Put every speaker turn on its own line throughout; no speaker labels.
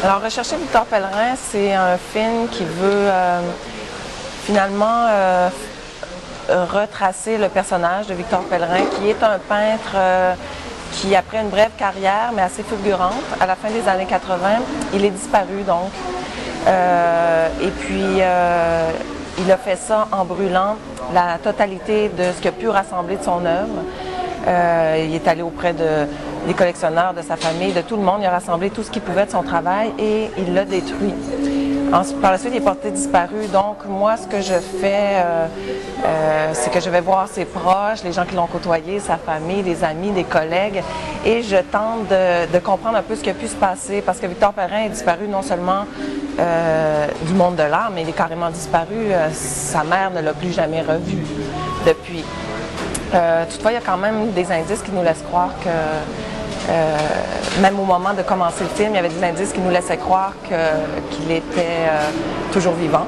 Alors, Rechercher Victor Pellerin, c'est un film qui veut finalement retracer le personnage de Victor Pellerin, qui est un peintre qui, après une brève carrière, mais assez fulgurante, à la fin des années 80, il est disparu donc. Et puis, il a fait ça en brûlant la totalité de ce qu'il a pu rassembler de son œuvre. Il est allé auprès des collectionneurs, de sa famille, de tout le monde. Il a rassemblé tout ce qu'il pouvait de son travail et il l'a détruit. Ensuite, par la suite, il est porté disparu. Donc, moi, ce que je fais, c'est que je vais voir ses proches, les gens qui l'ont côtoyé, sa famille, des amis, des collègues, et je tente de comprendre un peu ce qui a pu se passer. Parce que Victor Pellerin est disparu non seulement du monde de l'art, mais il est carrément disparu. Sa mère ne l'a plus jamais revu depuis. Toutefois, il y a quand même des indices qui nous laissent croire que, même au moment de commencer le film, il y avait des indices qui nous laissaient croire qu'il était toujours vivant.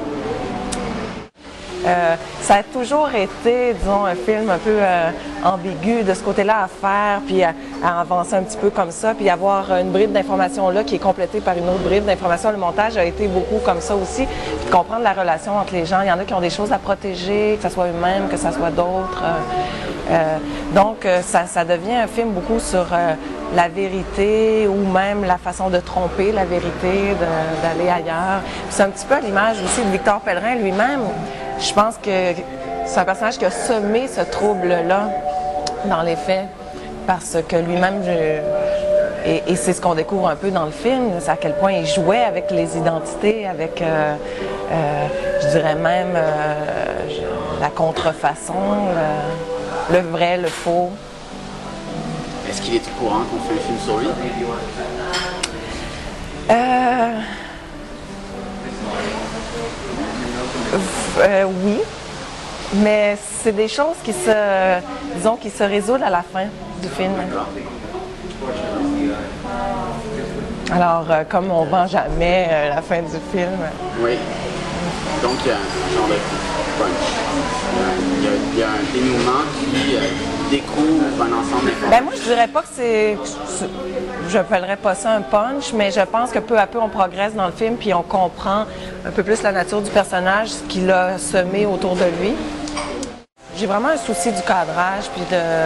Ça a toujours été, disons, un film un peu ambigu de ce côté-là à faire, puis à avancer un petit peu comme ça, puis avoir une bribe d'information là qui est complétée par une autre bribe d'information. Le montage a été beaucoup comme ça aussi, puis de comprendre la relation entre les gens. Il y en a qui ont des choses à protéger, que ce soit eux-mêmes, que ce soit d'autres. Donc, ça devient un film beaucoup sur la vérité ou même la façon de tromper la vérité, d'aller ailleurs. C'est un petit peu à l'image aussi de Victor Pellerin lui-même. Je pense que c'est un personnage qui a semé ce trouble-là dans les faits, parce que lui-même, et c'est ce qu'on découvre un peu dans le film, c'est à quel point il jouait avec les identités, avec, je dirais même, la contrefaçon, le vrai, le faux.
Est-ce qu'il est au courant qu'on fait un film sur lui?
Oui, mais c'est des choses qui se résoudent à la fin du film. Alors, comme on ne vend jamais la fin du film.
Oui. Donc, il y a un genre de punch. Il y a un dénouement qui découvre un ensemble d'informations.
Ben moi, je dirais pas que je n'appellerais pas ça un punch, mais je pense que peu à peu, on progresse dans le film, puis on comprend un peu plus la nature du personnage, ce qu'il a semé autour de lui. J'ai vraiment un souci du cadrage, puis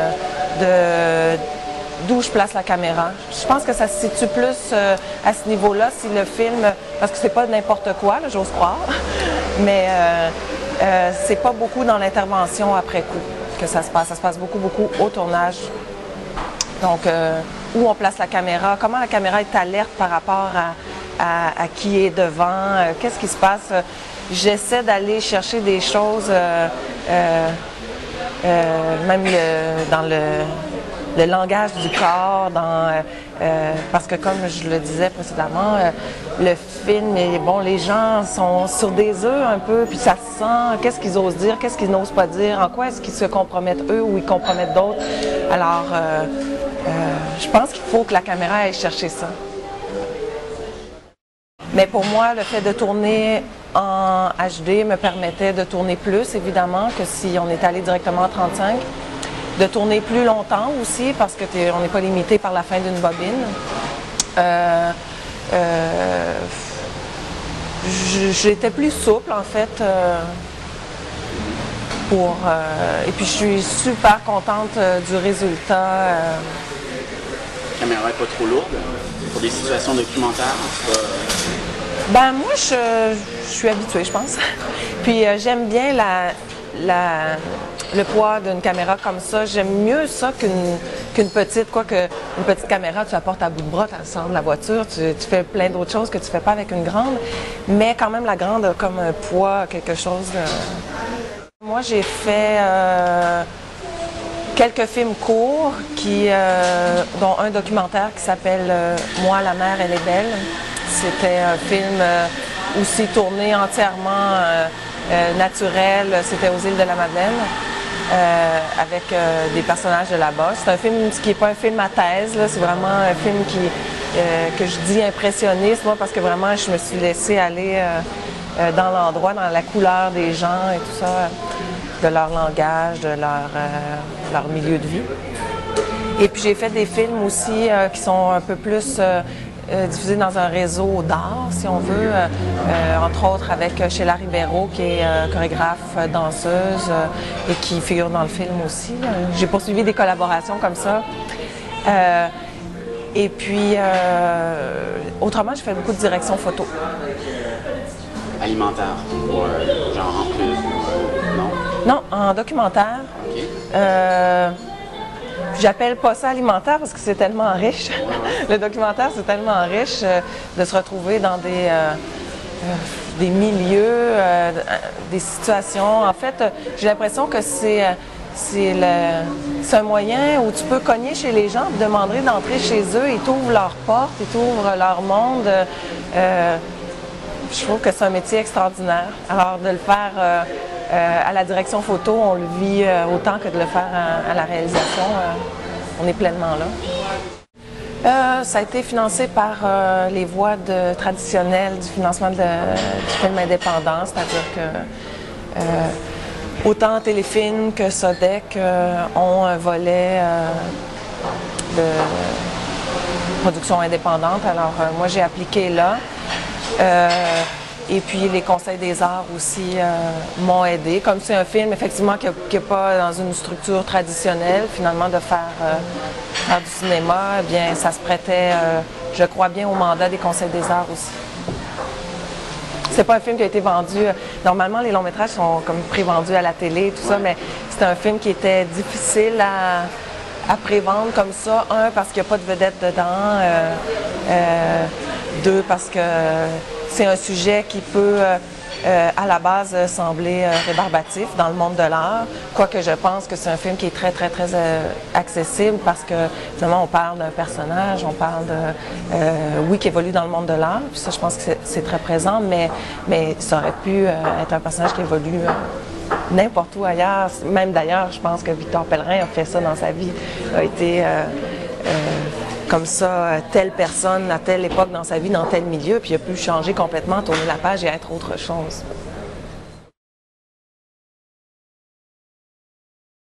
d'où je place la caméra. Je pense que ça se situe plus à ce niveau-là, si le film, parce que c'est pas n'importe quoi, j'ose croire, mais c'est pas beaucoup dans l'intervention après coup que ça se passe. Ça se passe beaucoup au tournage. Donc, où on place la caméra, comment la caméra est alerte par rapport à qui est devant, qu'est-ce qui se passe. J'essaie d'aller chercher des choses, même dans le langage du corps, parce que comme je le disais précédemment, le film, les gens sont sur des œufs un peu, puis ça se sent, qu'est-ce qu'ils osent dire, qu'est-ce qu'ils n'osent pas dire, en quoi est-ce qu'ils se compromettent eux ou ils compromettent d'autres. Alors, je pense qu'il faut que la caméra aille chercher ça. Mais pour moi, le fait de tourner en HD me permettait de tourner plus, évidemment, que si on est allé directement en 35. De tourner plus longtemps aussi, parce que on n'est pas limité par la fin d'une bobine. J'étais plus souple, en fait, et puis je suis super contente du résultat.
La caméra n'est pas trop lourde pour des situations documentaires?
Ben moi, je suis habituée, je pense. Puis j'aime bien le poids d'une caméra comme ça. J'aime mieux ça qu'une petite, une petite caméra, tu la portes à bout de bras, tu la sors de la voiture, tu fais plein d'autres choses que tu fais pas avec une grande. Mais quand même, la grande a comme un poids, quelque chose de... Moi, j'ai fait quelques films courts, dont un documentaire qui s'appelle « Moi, la mer, elle est belle ». C'était un film aussi tourné entièrement naturel, c'était aux îles de la Madeleine, avec des personnages de là-bas. C'est un film qui n'est pas un film à thèse, c'est vraiment un film que je dis impressionniste, moi, parce que vraiment, je me suis laissée aller dans l'endroit, dans la couleur des gens et tout ça, de leur langage, de leur milieu de vie. Et puis j'ai fait des films aussi qui sont un peu plus diffusé dans un réseau d'art, si on veut, entre autres avec Sheila Ribeiro, qui est chorégraphe, danseuse et qui figure dans le film aussi. J'ai poursuivi des collaborations comme ça. Et puis, autrement, je fais beaucoup de direction photo.
Alimentaire, ou genre en plus, non?
Non, en documentaire.
OK.
J'appelle pas ça alimentaire parce que c'est tellement riche. Le documentaire, c'est tellement riche de se retrouver dans des milieux, des situations. En fait, j'ai l'impression que c'est un moyen où tu peux cogner chez les gens, demander d'entrer chez eux, ils t'ouvrent leurs portes, ils t'ouvrent leur monde. Je trouve que c'est un métier extraordinaire. Alors de le faire à la direction photo, on le vit autant que de le faire à la réalisation. On est pleinement là. Ça a été financé par les voies traditionnelles du financement du film indépendant, c'est-à-dire que autant Téléfilm que Sodec ont un volet de production indépendante. Alors moi j'ai appliqué là. Et puis les conseils des arts aussi m'ont aidé. Comme c'est un film effectivement qui n'est pas dans une structure traditionnelle, finalement de faire du cinéma, eh bien ça se prêtait, je crois bien, au mandat des conseils des arts aussi. C'est pas un film qui a été vendu. Normalement, les longs métrages sont comme pré-vendus à la télé, tout ça, mais c'est un film qui était difficile à pré-vendre comme ça. Un, parce qu'il n'y a pas de vedette dedans. Deux, parce que c'est un sujet qui peut, à la base, sembler rébarbatif dans le monde de l'art. Quoique je pense que c'est un film qui est très, très, très accessible parce que, finalement, on parle d'un personnage, on parle oui, qui évolue dans le monde de l'art. Puis ça, je pense que c'est très présent, mais ça aurait pu être un personnage qui évolue n'importe où ailleurs. Même d'ailleurs, je pense que Victor Pellerin a fait ça dans sa vie, a été comme ça, telle personne à telle époque dans sa vie, dans tel milieu, puis il a pu changer complètement, tourner la page et être autre chose.